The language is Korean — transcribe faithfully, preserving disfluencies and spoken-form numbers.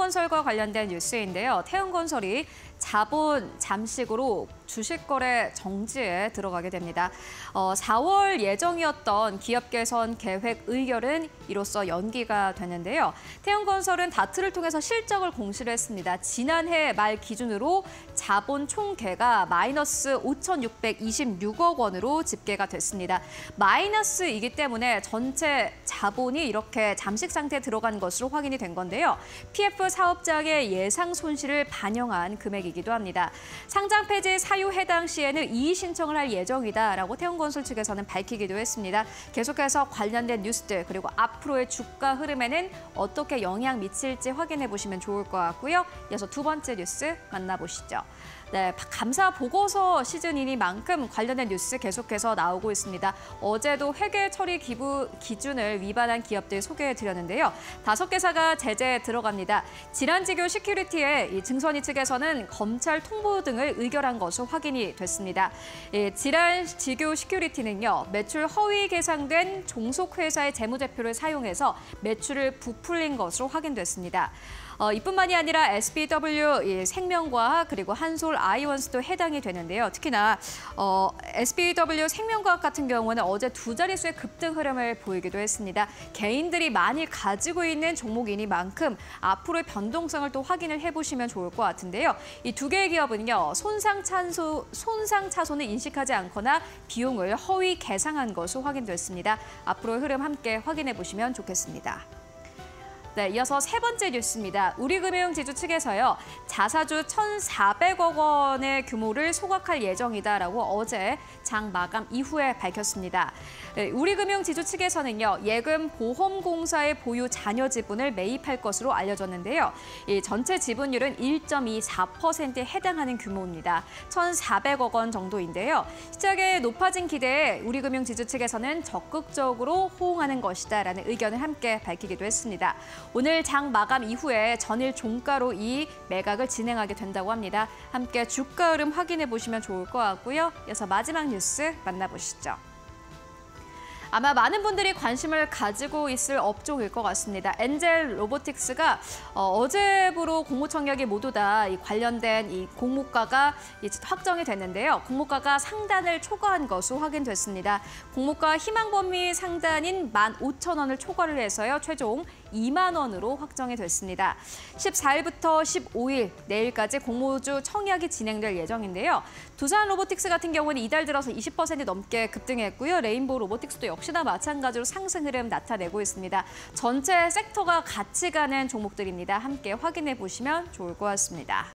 태양건설과 관련된 뉴스인데요. 태양건설이 자본 잠식으로 주식거래 정지에 들어가게 됩니다. 어, 사월 예정이었던 기업 개선 계획 의결은 이로써 연기가 됐는데요. 태양건설은 다트를 통해서 실적을 공시를 했습니다. 지난해 말 기준으로 자본 총계가 마이너스 오천육백이십육억 원으로 집계가 됐습니다. 마이너스이기 때문에 전체 자본이 이렇게 잠식 상태에 들어간 것으로 확인이 된 건데요. 피에프 사업장의 예상 손실을 반영한 금액이기도 합니다. 상장 폐지 사유 해당 시에는 이의 신청을 할 예정이다라고 태양건설 측에서는 밝히기도 했습니다. 계속해서 관련된 뉴스들 그리고 앞으로의 주가 흐름에는 어떻게 영향 미칠지 확인해 보시면 좋을 것 같고요. 이어서 두 번째 뉴스 만나보시죠. 네, 감사 보고서 시즌이니만큼 관련된 뉴스 계속해서 나오고 있습니다. 어제도 회계 처리 기부 기준을 위반한 기업들 소개해드렸는데요. 다섯 개사가 제재에 들어갑니다. 질환지교 시큐리티의 이 증선위 측에서는 검찰 통보 등을 의결한 것으로 확인이 됐습니다. 이 질환지교 시큐리티는요, 매출 허위 계상된 종속회사의 재무제표를 사용해서 매출을 부풀린 것으로 확인됐습니다. 어, 이뿐만이 아니라 에스비더블유 이 생명과학 그리고 한솔 아이원스도 해당이 되는데요. 특히나 어, 에스비더블유 생명과학 같은 경우는 어제 두 자릿수의 급등 흐름을 보이기도 했습니다. 개인들이 많이 가지고 있는 종목이니만큼 앞으로의 변동성을 또 확인을 해보시면 좋을 것 같은데요. 이 두 개의 기업은요, 손상 차소, 손상 차손을 인식하지 않거나 비용을 허위 계상한 것으로 확인됐습니다. 앞으로의 흐름 함께 확인해 보시면 좋겠습니다. 네, 이어서 세 번째 뉴스입니다. 우리금융지주 측에서요, 자사주 천사백억 원의 규모를 소각할 예정이다라고 어제 장 마감 이후에 밝혔습니다. 네, 우리금융지주 측에서는요, 예금 보험공사의 보유 잔여 지분을 매입할 것으로 알려졌는데요. 이 전체 지분율은 일 점 이사 퍼센트에 해당하는 규모입니다. 천사백억 원 정도인데요. 시장의 높아진 기대에 우리금융지주 측에서는 적극적으로 호응하는 것이다라는 의견을 함께 밝히기도 했습니다. 오늘 장 마감 이후에 전일 종가로 이 매각을 진행하게 된다고 합니다. 함께 주가 흐름 확인해 보시면 좋을 것 같고요. 이어서 마지막 뉴스 만나보시죠. 아마 많은 분들이 관심을 가지고 있을 업종일 것 같습니다. 엔젤 로보틱스가 어제부로 공모청약이 모두 다 이 관련된 이 공모가가 확정이 됐는데요. 공모가가 상단을 초과한 것으로 확인됐습니다. 공모가 희망 범위 상단인 만 오천 원을 초과를 해서요. 최종 이만 원으로 확정이 됐습니다. 십사일부터 십오일 내일까지 공모주 청약이 진행될 예정인데요. 두산 로보틱스 같은 경우는 이달 들어서 이십 퍼센트 넘게 급등했고요. 레인보우 로보틱스도 역시나 마찬가지로 상승 흐름 나타내고 있습니다. 전체 섹터가 같이 가는 종목들입니다. 함께 확인해 보시면 좋을 것 같습니다.